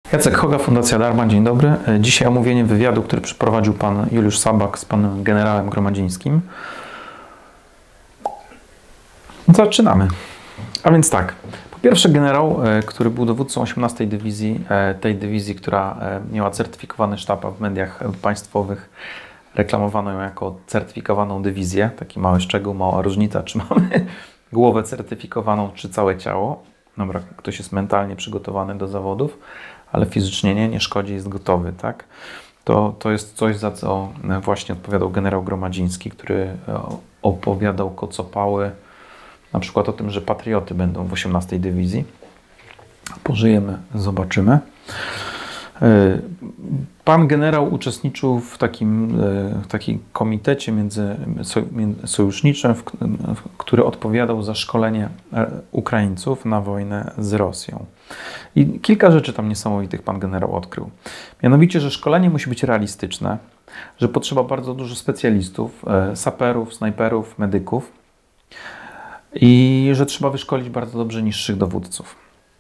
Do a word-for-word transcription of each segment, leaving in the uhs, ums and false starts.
Jacek Hoga, Fundacja Dharma. Dzień dobry. Dzisiaj omówienie wywiadu, który przeprowadził pan Juliusz Sabak z panem generałem Gromadzińskim. Zaczynamy. A więc tak. Po pierwsze, generał, który był dowódcą osiemnastej dywizji, tej dywizji, która miała certyfikowany sztab, a w mediach państwowych reklamowano ją jako certyfikowaną dywizję. Taki mały szczegół, mała różnica, czy mamy głowę certyfikowaną, czy całe ciało. Dobra, ktoś jest mentalnie przygotowany do zawodów, ale fizycznie nie, nie szkodzi, jest gotowy, tak? To, to jest coś, za co właśnie odpowiadał generał Gromadziński, który opowiadał kocopały, na przykład o tym, że patrioty będą w osiemnastej dywizji. Pożyjemy, zobaczymy. Pan generał uczestniczył w takim, w takim komitecie między, sojuszniczym, który odpowiadał za szkolenie Ukraińców na wojnę z Rosją. I kilka rzeczy tam niesamowitych pan generał odkrył. Mianowicie, że szkolenie musi być realistyczne, że potrzeba bardzo dużo specjalistów, saperów, snajperów, medyków i że trzeba wyszkolić bardzo dobrze niższych dowódców.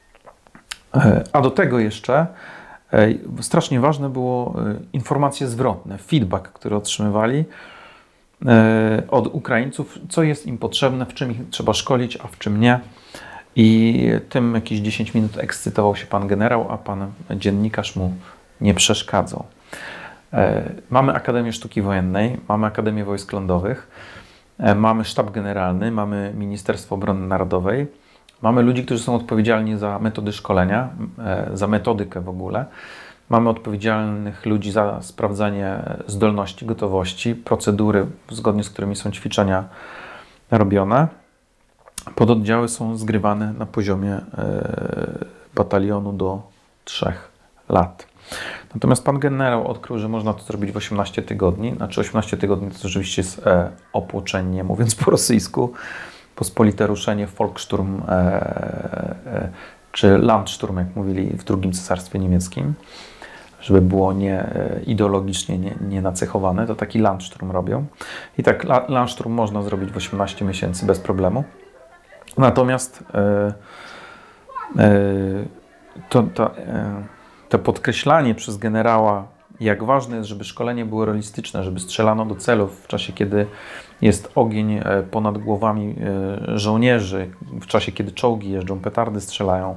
A do tego jeszcze strasznie ważne było informacje zwrotne, feedback, który otrzymywali od Ukraińców, co jest im potrzebne, w czym ich trzeba szkolić, a w czym nie. I tym jakieś dziesięć minut ekscytował się pan generał, a pan dziennikarz mu nie przeszkadzał. Mamy Akademię Sztuki Wojennej, mamy Akademię Wojsk Lądowych, mamy Sztab Generalny, mamy Ministerstwo Obrony Narodowej. Mamy ludzi, którzy są odpowiedzialni za metody szkolenia, za metodykę w ogóle. Mamy odpowiedzialnych ludzi za sprawdzanie zdolności, gotowości, procedury, zgodnie z którymi są ćwiczenia robione. Pododdziały są zgrywane na poziomie batalionu do trzech lat. Natomiast pan generał odkrył, że można to zrobić w osiemnaście tygodni. Znaczy osiemnaście tygodni to oczywiście jest opłuczenie, mówiąc po rosyjsku. Pospolite ruszenie, Volkssturm e, e, czy Landsturm, jak mówili w drugim Cesarstwie Niemieckim, żeby było nie e, ideologicznie nie, nie nacechowane, to taki Landsturm robią. I tak la, Landsturm można zrobić w osiemnaście miesięcy bez problemu. Natomiast e, e, to, to, e, to podkreślanie przez generała, jak ważne jest, żeby szkolenie było realistyczne, żeby strzelano do celów w czasie, kiedy jest ogień ponad głowami żołnierzy, w czasie, kiedy czołgi jeżdżą, petardy strzelają.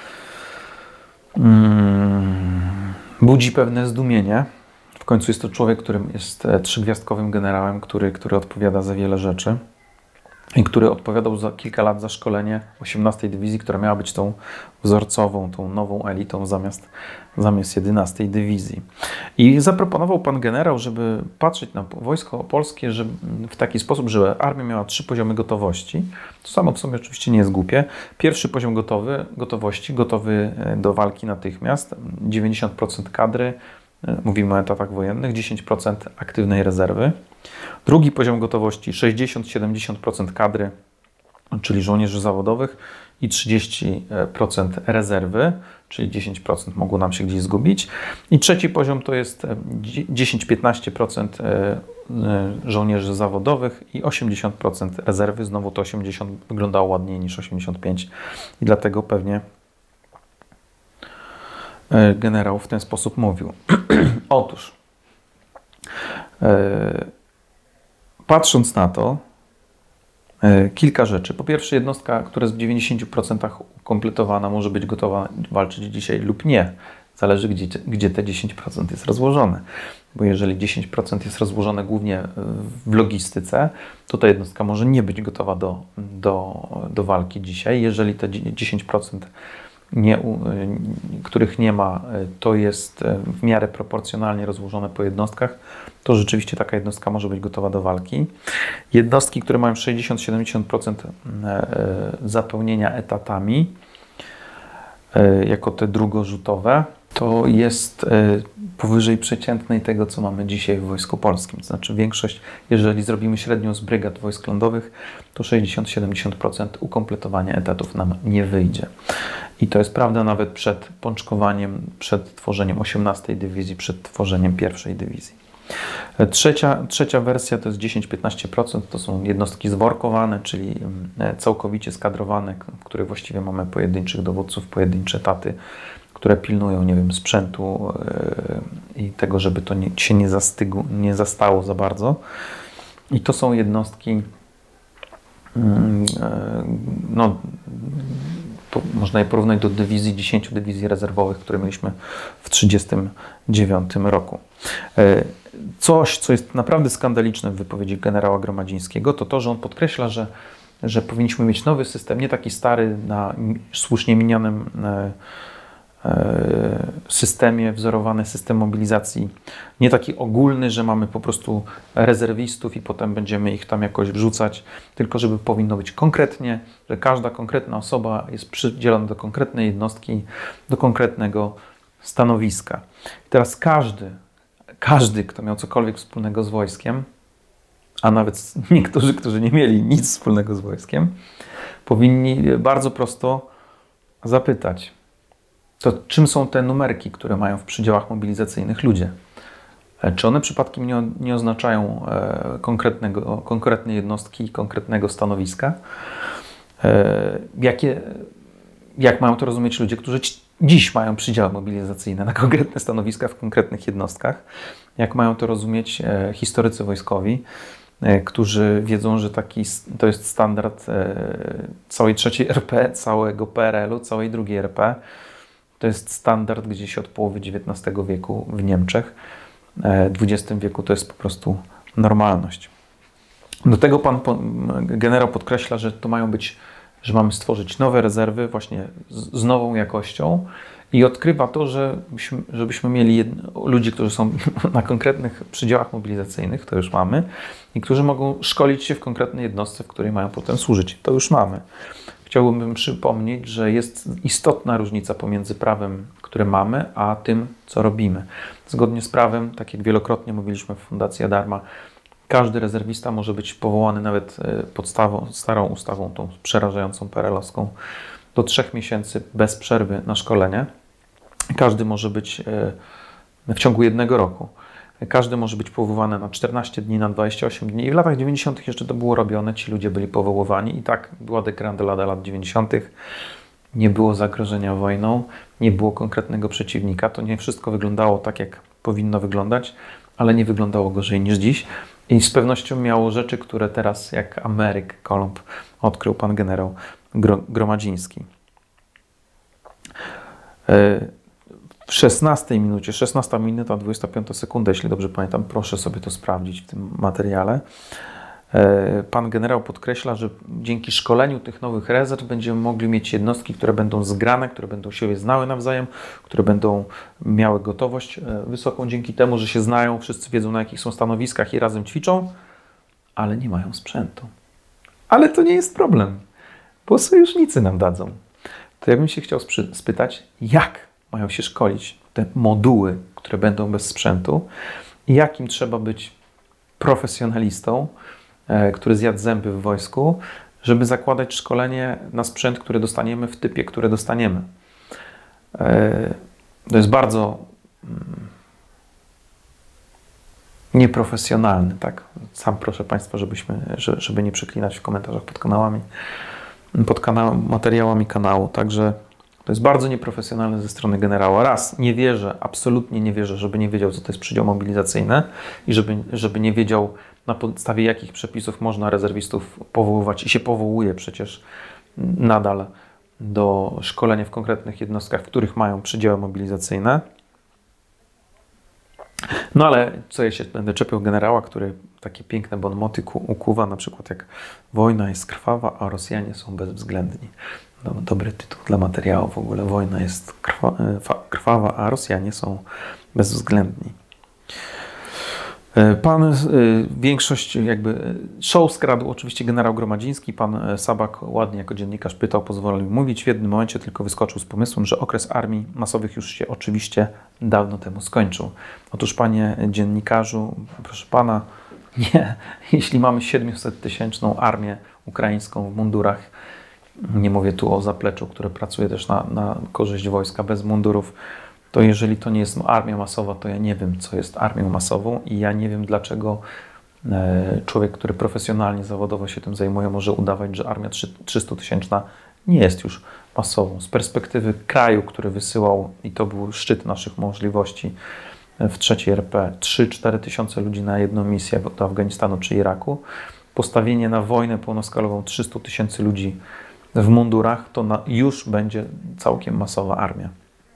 Budzi pewne zdumienie. W końcu jest to człowiek, którym jest trzygwiazdkowym generałem, który, który odpowiada za wiele rzeczy i który odpowiadał za kilka lat za szkolenie osiemnastej dywizji, która miała być tą wzorcową, tą nową elitą zamiast, zamiast jedenastej dywizji. I zaproponował pan generał, żeby patrzeć na wojsko polskie że w taki sposób, że armia miała trzy poziomy gotowości. To samo w sobie oczywiście nie jest głupie. Pierwszy poziom gotowy, gotowości, gotowy do walki natychmiast, dziewięćdziesiąt procent kadry, mówimy o etatach wojennych, dziesięć procent aktywnej rezerwy. Drugi poziom gotowości sześćdziesiąt do siedemdziesięciu procent kadry, czyli żołnierzy zawodowych i trzydzieści procent rezerwy, czyli dziesięć procent mogło nam się gdzieś zgubić. I trzeci poziom to jest dziesięć do piętnastu procent żołnierzy zawodowych i osiemdziesiąt procent rezerwy. Znowu to osiemdziesiąt wyglądało ładniej niż osiemdziesiąt pięć i dlatego pewnie generał w ten sposób mówił. Otóż patrząc na to, kilka rzeczy. Po pierwsze, jednostka, która jest w dziewięćdziesięciu procentach ukompletowana, może być gotowa walczyć dzisiaj lub nie. Zależy, gdzie, gdzie te dziesięć procent jest rozłożone. Bo jeżeli dziesięć procent jest rozłożone głównie w logistyce, to ta jednostka może nie być gotowa do, do, do walki dzisiaj. Jeżeli te dziesięć procent Nie, których nie ma, to jest w miarę proporcjonalnie rozłożone po jednostkach, to rzeczywiście taka jednostka może być gotowa do walki. Jednostki, które mają sześćdziesiąt do siedemdziesięciu procent zapełnienia etatami, jako te drugorzutowe, to jest powyżej przeciętnej tego, co mamy dzisiaj w Wojsku Polskim. To znaczy większość, jeżeli zrobimy średnią z brygad wojsk lądowych, to sześćdziesiąt do siedemdziesięciu procent ukompletowania etatów nam nie wyjdzie. I to jest prawda nawet przed pączkowaniem, przed tworzeniem osiemnastej dywizji, przed tworzeniem pierwszej dywizji. Trzecia, trzecia wersja to jest dziesięć do piętnastu procent, to są jednostki zworkowane, czyli całkowicie skadrowane, w których właściwie mamy pojedynczych dowódców, pojedyncze etaty, które pilnują, nie wiem, sprzętu i tego, żeby to nie, się nie zastygło, nie zastało za bardzo. I to są jednostki, no, to można je porównać do dywizji, dziesięciu dywizji rezerwowych, które mieliśmy w tysiąc dziewięćset trzydziestym dziewiątym roku. Coś, co jest naprawdę skandaliczne w wypowiedzi generała Gromadzińskiego, to to, że on podkreśla, że, że powinniśmy mieć nowy system, nie taki stary na słusznie minionym systemie, wzorowany system mobilizacji, nie taki ogólny, że mamy po prostu rezerwistów i potem będziemy ich tam jakoś wrzucać, tylko żeby powinno być konkretnie, że każda konkretna osoba jest przydzielona do konkretnej jednostki, do konkretnego stanowiska. I teraz każdy, każdy, kto miał cokolwiek wspólnego z wojskiem, a nawet niektórzy, którzy nie mieli nic wspólnego z wojskiem, powinni bardzo prosto zapytać, to czym są te numerki, które mają w przydziałach mobilizacyjnych ludzie? Czy one przypadkiem nie, nie oznaczają e, konkretnego, konkretnej jednostki, konkretnego stanowiska? E, jakie, jak mają to rozumieć ludzie, którzy dziś mają przydziały mobilizacyjne na konkretne stanowiska w konkretnych jednostkach? Jak mają to rozumieć e, historycy wojskowi, e, którzy wiedzą, że taki, to jest standard e, całej trzeciej R P, całego P R L u, całej drugiej R P? To jest standard gdzieś od połowy dziewiętnastego wieku w Niemczech. W dwudziestym wieku to jest po prostu normalność. Do tego pan generał podkreśla, że to mają być, że mamy stworzyć nowe rezerwy właśnie z, z nową jakością i odkrywa to, że byśmy, żebyśmy mieli jedno, ludzi, którzy są na konkretnych przydziałach mobilizacyjnych, to już mamy, i którzy mogą szkolić się w konkretnej jednostce, w której mają potem służyć. To już mamy. Chciałbym przypomnieć, że jest istotna różnica pomiędzy prawem, które mamy, a tym, co robimy. Zgodnie z prawem, tak jak wielokrotnie mówiliśmy w Fundacji Adarma, każdy rezerwista może być powołany nawet podstawą, starą ustawą, tą przerażającą P R L owską, do trzech miesięcy bez przerwy na szkolenie. Każdy może być w ciągu jednego roku. Każdy może być powoływany na czternaście dni, na dwadzieścia osiem dni. I w latach dziewięćdziesiątych jeszcze to było robione. Ci ludzie byli powoływani i tak była degrandolada lat dziewięćdziesiątych. Nie było zagrożenia wojną, nie było konkretnego przeciwnika. To nie wszystko wyglądało tak, jak powinno wyglądać, ale nie wyglądało gorzej niż dziś. I z pewnością miało rzeczy, które teraz, jak Ameryk Kolumb, odkrył pan generał Gromadziński. W szesnastej minucie, szesnasta minuta, dwudziesta piąta sekunda, jeśli dobrze pamiętam, proszę sobie to sprawdzić w tym materiale. Pan generał podkreśla, że dzięki szkoleniu tych nowych rezerw będziemy mogli mieć jednostki, które będą zgrane, które będą siebie znały nawzajem, które będą miały gotowość wysoką dzięki temu, że się znają, wszyscy wiedzą, na jakich są stanowiskach i razem ćwiczą, ale nie mają sprzętu. Ale to nie jest problem, bo sojusznicy nam dadzą. To ja bym się chciał spytać, jak mają się szkolić te moduły, które będą bez sprzętu i jakim trzeba być profesjonalistą, e, który zjadł zęby w wojsku, żeby zakładać szkolenie na sprzęt, który dostaniemy w typie, który dostaniemy. E, to jest bardzo mm, nieprofesjonalny, tak? Sam proszę Państwa, żebyśmy, żeby nie przeklinać w komentarzach pod kanałami, pod kanał, materiałami kanału, także to jest bardzo nieprofesjonalne ze strony generała. Raz, nie wierzę, absolutnie nie wierzę, żeby nie wiedział, co to jest przydział mobilizacyjny i żeby, żeby nie wiedział, na podstawie jakich przepisów można rezerwistów powoływać i się powołuje przecież nadal do szkolenia w konkretnych jednostkach, w których mają przydziały mobilizacyjne. No ale co ja się będę czepiał generała, który takie piękne bonmoty ukuwa, na przykład jak wojna jest krwawa, a Rosjanie są bezwzględni. Dobry tytuł dla materiału w ogóle. Wojna jest krwawa, a Rosjanie są bezwzględni. Pan większość jakby show skradł oczywiście generał Gromadziński. Pan Sabak ładnie jako dziennikarz pytał, pozwolił mówić. W jednym momencie tylko wyskoczył z pomysłem, że okres armii masowych już się oczywiście dawno temu skończył. Otóż panie dziennikarzu, proszę pana, nie. Jeśli mamy siedmiosettysięczną armię ukraińską w mundurach, nie mówię tu o zapleczu, które pracuje też na, na korzyść wojska bez mundurów, to jeżeli to nie jest armia masowa, to ja nie wiem, co jest armią masową i ja nie wiem, dlaczego człowiek, który profesjonalnie, zawodowo się tym zajmuje, może udawać, że armia trzystutysięczna nie jest już masową. Z perspektywy kraju, który wysyłał, i to był szczyt naszych możliwości w trzeciej R P, trzy cztery tysiące ludzi na jedną misję do Afganistanu czy Iraku, postawienie na wojnę pełnoskalową trzysta tysięcy ludzi w mundurach, to na, już będzie całkiem masowa armia.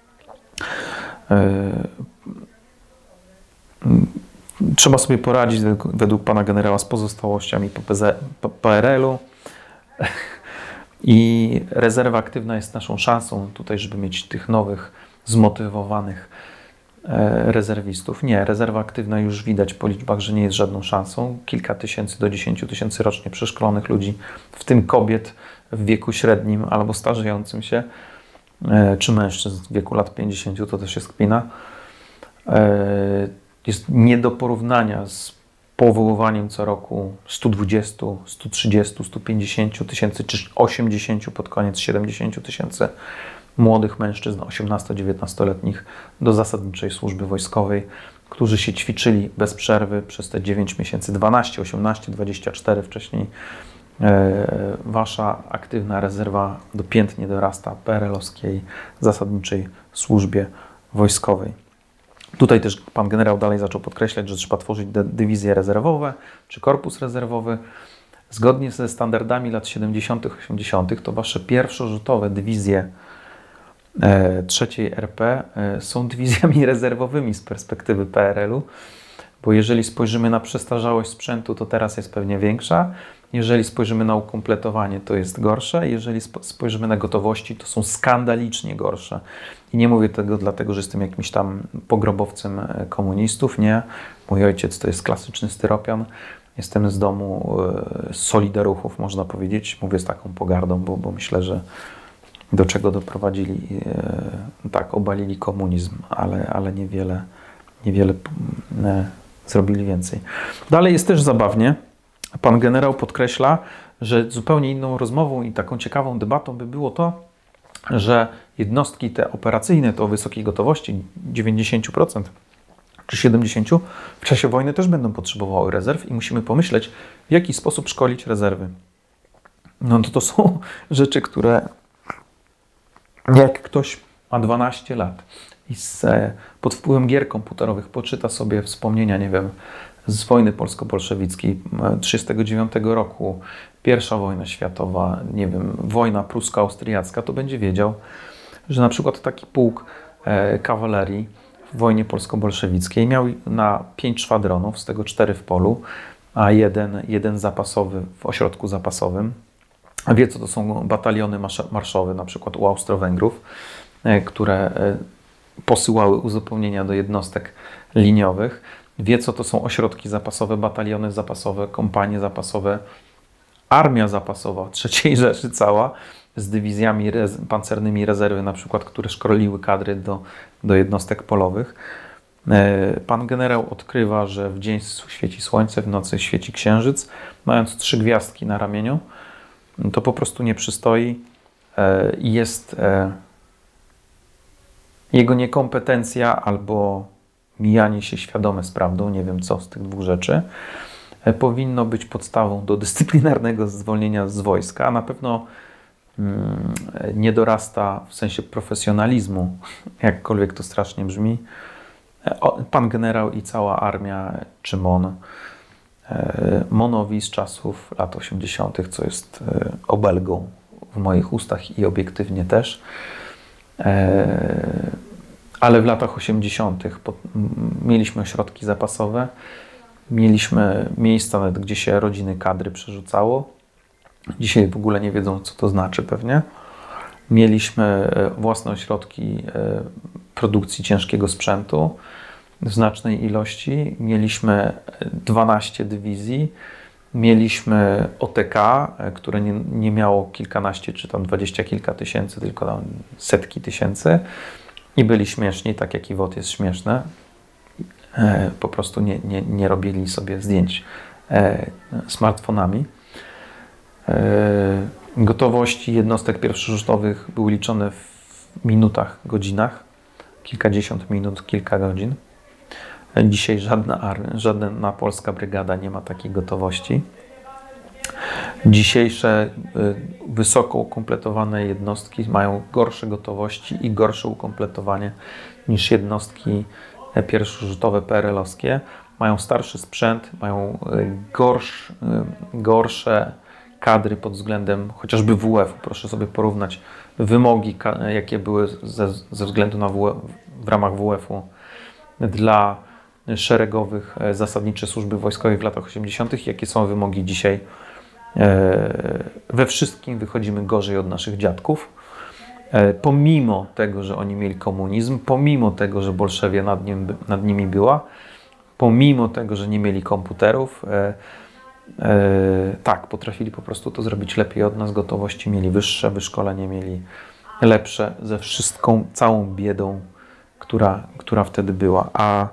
Trzeba sobie poradzić według pana generała z pozostałościami po P R L-u i rezerwa aktywna jest naszą szansą tutaj, żeby mieć tych nowych, zmotywowanych rezerwistów. Nie, rezerwa aktywna już widać po liczbach, że nie jest żadną szansą. Kilka tysięcy do dziesięciu tysięcy rocznie przeszkolonych ludzi, w tym kobiet w wieku średnim albo starzejącym się, czy mężczyzn w wieku lat pięćdziesięciu, to też jest kpina. Jest nie do porównania z powoływaniem co roku stu dwudziestu, stu trzydziestu, stu pięćdziesięciu tysięcy, czy osiemdziesięciu pod koniec siedemdziesięciu tysięcy młodych mężczyzn, osiemnasto-dziewiętnastoletnich do zasadniczej służby wojskowej, którzy się ćwiczyli bez przerwy przez te dziewięć miesięcy, dwanaście, osiemnaście, dwadzieścia cztery wcześniej. Wasza aktywna rezerwa dopiętnie dorasta P R L-owskiej zasadniczej służbie wojskowej. Tutaj też pan generał dalej zaczął podkreślać, że trzeba tworzyć dywizje rezerwowe czy korpus rezerwowy. Zgodnie ze standardami lat siedemdziesiątych, osiemdziesiątych to wasze pierwszorzutowe dywizje trzeciej R P są dywizjami rezerwowymi z perspektywy P R L-u, bo jeżeli spojrzymy na przestarzałość sprzętu, to teraz jest pewnie większa. Jeżeli spojrzymy na ukompletowanie, to jest gorsze. Jeżeli spojrzymy na gotowości, to są skandalicznie gorsze. I nie mówię tego dlatego, że jestem jakimś tam pogrobowcem komunistów. Nie. Mój ojciec to jest klasyczny styropian. Jestem z domu solidaruchów, można powiedzieć. Mówię z taką pogardą, bo, bo myślę, że do czego doprowadzili, tak, obalili komunizm, ale, ale niewiele, niewiele zrobili więcej. Dalej jest też zabawnie. Pan generał podkreśla, że zupełnie inną rozmową i taką ciekawą debatą by było to, że jednostki te operacyjne, to o wysokiej gotowości dziewięćdziesiąt procent czy siedemdziesiąt procent w czasie wojny też będą potrzebowały rezerw i musimy pomyśleć, w jaki sposób szkolić rezerwy. No to to są rzeczy, które jak ktoś ma dwanaście lat i z, pod wpływem gier komputerowych poczyta sobie wspomnienia, nie wiem, z wojny polsko-bolszewickiej tysiąc dziewięćset trzydziestego dziewiątego roku, pierwsza wojna światowa, nie wiem, wojna prusko-austriacka, to będzie wiedział, że na przykład taki pułk e, kawalerii w wojnie polsko-bolszewickiej miał na pięć szwadronów, z tego cztery w polu, a jeden, jeden zapasowy w ośrodku zapasowym. Wie, co to są bataliony marszowe, na przykład u Austro-Węgrów, e, które e, posyłały uzupełnienia do jednostek liniowych. Wie, co to są ośrodki zapasowe, bataliony zapasowe, kompanie zapasowe, armia zapasowa trzeciej Rzeszy cała z dywizjami rez pancernymi rezerwy, na przykład, które szkoliły kadry do, do jednostek polowych. Pan generał odkrywa, że w dzień świeci słońce, w nocy świeci księżyc, mając trzy gwiazdki na ramieniu. To po prostu nie przystoi. Jest jego niekompetencja albo mijanie się świadome z prawdą, nie wiem co z tych dwóch rzeczy, powinno być podstawą do dyscyplinarnego zwolnienia z wojska, a na pewno mm, nie dorasta w sensie profesjonalizmu, jakkolwiek to strasznie brzmi, pan generał i cała armia, czy MON, MONowi z czasów lat osiemdziesiątych, co jest obelgą w moich ustach i obiektywnie też. Ale w latach osiemdziesiątych mieliśmy ośrodki zapasowe, mieliśmy miejsca, nawet gdzie się rodziny kadry przerzucało. Dzisiaj w ogóle nie wiedzą, co to znaczy pewnie. Mieliśmy własne ośrodki produkcji ciężkiego sprzętu w znacznej ilości. Mieliśmy dwanaście dywizji. Mieliśmy O T K, które nie, nie miało kilkanaście czy tam dwadzieścia kilka tysięcy, tylko tam setki tysięcy. I byli śmieszni, tak jak i W O T jest śmieszne. E, po prostu nie, nie, nie robili sobie zdjęć e, smartfonami. E, gotowości jednostek pierwszorzutowych były liczone w minutach, godzinach. Kilkadziesiąt minut, kilka godzin. E, dzisiaj żadna, żadna polska brygada nie ma takiej gotowości. Dzisiejsze wysoko ukompletowane jednostki mają gorsze gotowości i gorsze ukompletowanie niż jednostki pierwszorzutowe P R L-owskie. Mają starszy sprzęt, mają gorsz, gorsze kadry pod względem chociażby W F-u. Proszę sobie porównać wymogi, jakie były ze, ze względu na W F, w ramach W F-u dla szeregowych zasadniczych służby wojskowej w latach osiemdziesiątych. Jakie są wymogi dzisiaj. We wszystkim wychodzimy gorzej od naszych dziadków. Pomimo tego, że oni mieli komunizm, pomimo tego, że Bolszewia nad, nim, nad nimi była, pomimo tego, że nie mieli komputerów, e, e, tak, potrafili po prostu to zrobić lepiej od nas, gotowości mieli wyższe, wyszkolenie mieli lepsze, ze wszystką, całą biedą, która, która wtedy była. A,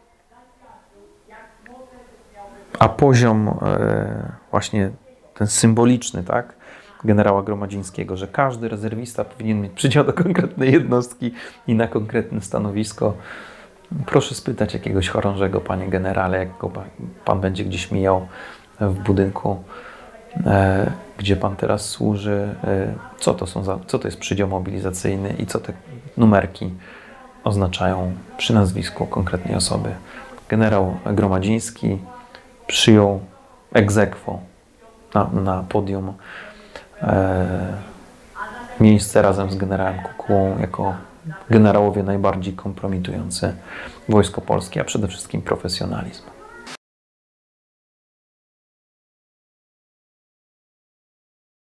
a poziom e, właśnie ten symboliczny, tak, generała Gromadzińskiego, że każdy rezerwista powinien mieć przydział do konkretnej jednostki i na konkretne stanowisko. Proszę spytać jakiegoś chorążego, panie generale, jak go pan będzie gdzieś mijał w budynku, e, gdzie pan teraz służy, e, co to są za, co to jest przydział mobilizacyjny i co te numerki oznaczają przy nazwisku konkretnej osoby. Generał Gromadziński przyjął ex aequo na, na podium e, miejsce razem z generałem Kukułą jako generałowie najbardziej kompromitujący wojsko polskie, a przede wszystkim profesjonalizm.